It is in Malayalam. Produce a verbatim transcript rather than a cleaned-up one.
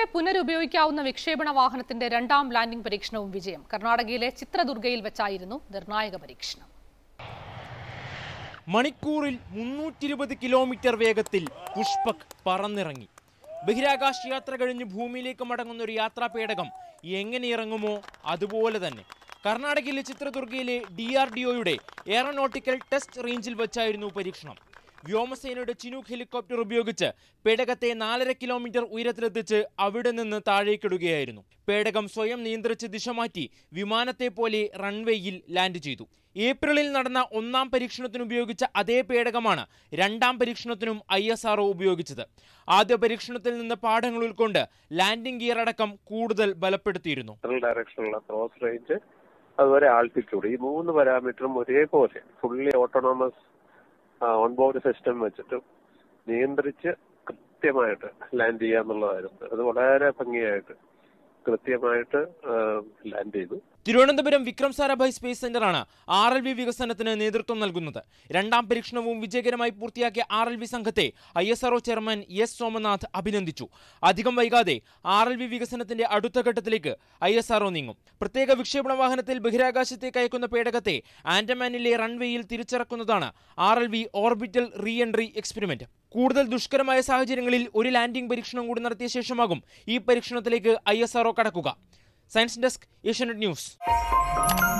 പുനരുപയോഗിക്കാവുന്ന വിക്ഷേപണ വാഹനത്തിന്റെ രണ്ടാം ലാൻഡിംഗ് പരീക്ഷണവും വിജയം. കർണാടകയിലെ ചിത്രദുർഗയിൽ വെച്ചായിരുന്നു നിർണായക പരീക്ഷണം. മണിക്കൂറിൽ മുന്നൂറ്റി ഇരുപത് കിലോമീറ്റർ വേഗത്തിൽ പുഷ്പക് പറന്നിറങ്ങി. ബഹിരാകാശ യാത്ര കഴിഞ്ഞ് ഭൂമിയിലേക്ക് മടങ്ങുന്ന ഒരു യാത്രാ പേടകം എങ്ങനെ ഇറങ്ങുമോ അതുപോലെ തന്നെ കർണാടകയിലെ ചിത്രദുർഗയിലെ ഡി ആർ ഡി ഒയുടെ എയറോനോട്ടിക്കൽ ടെസ്റ്റ് റേഞ്ചിൽ വെച്ചായിരുന്നു പരീക്ഷണം. വ്യോമസേനയുടെ ചിനൂക്ക് ഹെലികോപ്റ്റർ ഉപയോഗിച്ച് പേടകത്തെ നാലര കിലോമീറ്റർ ഉയരത്തിലെത്തിച്ച് അവിടെ നിന്ന് താഴേക്കിടുകയായിരുന്നു. പേടകം സ്വയം നിയന്ത്രിച്ച് ദിശ മാറ്റി വിമാനത്തെ പോലെ റൺവേയിൽ ലാൻഡ് ചെയ്തു. ഏപ്രിലിൽ നടന്ന ഒന്നാം പരീക്ഷണത്തിന് ഉപയോഗിച്ച അതേ പേടകമാണ് രണ്ടാം പരീക്ഷണത്തിനും ഐ എസ് ആർ ഒ ഉപയോഗിച്ചത്. ആദ്യ പരീക്ഷണത്തിൽ നിന്ന് പാഠങ്ങൾ ഉൾക്കൊണ്ട് ലാൻഡിംഗ് ഗിയർ അടക്കം കൂടുതൽ ബലപ്പെടുത്തിയിരുന്നു. ഡയറക്ഷനുള്ള ക്രോസ് റേഞ്ച്, അതുപോലെ ആൾട്ടിറ്റ്യൂഡ്, ഈ മൂന്ന് പാരാമീറ്ററും ഒരേപോലെ ഫുള്ളി ഓട്ടോണോമസ് ഓൺബോർഡ് സിസ്റ്റം വെച്ചിട്ട് നിയന്ത്രിച്ച് കൃത്യമായിട്ട് ലാൻഡ് ചെയ്യുക എന്നുള്ളതായിരുന്നു. അത് വളരെ ഭംഗിയായിട്ട് കൃത്യമായിട്ട് ലാൻഡ് ചെയ്തു. തിരുവനന്തപുരം വിക്രം സാരാഭായ് സ്പേസ് സെന്ററാണ് ആർ എൽ വി വികസനത്തിന് നേതൃത്വം നൽകുന്നത്. രണ്ടാം പരീക്ഷണവും വിജയകരമായി പൂർത്തിയാക്കിയ ആർ എൽ വി സംഘത്തെ I S R O chairman S Somanath അഭിനന്ദിച്ചു. അധികം വൈകാതെ ആർ എൽ വി വികസനത്തിന്റെ അടുത്ത ഘട്ടത്തിലേക്ക് ഐ എസ് ആർ ഒ നീങ്ങും. പ്രത്യേക വിക്ഷേപണ വാഹനത്തിൽ ബഹിരാകാശത്തേക്ക് അയക്കുന്ന പേടകത്തെ ആൻഡമാനിലെ റൺവേയിൽ തിരിച്ചിറക്കുന്നതാണ് R L V orbital re entry experiment. കൂടുതൽ ദുഷ്കരമായ സാഹചര്യങ്ങളിൽ ഒരു ലാൻഡിംഗ് പരീക്ഷണം കൂടി നടത്തിയ ശേഷമാകും ഈ പരീക്ഷണത്തിലേക്ക് ഐ എസ് ആർ ഒ കടക്കുക. Science desk, Asianet news.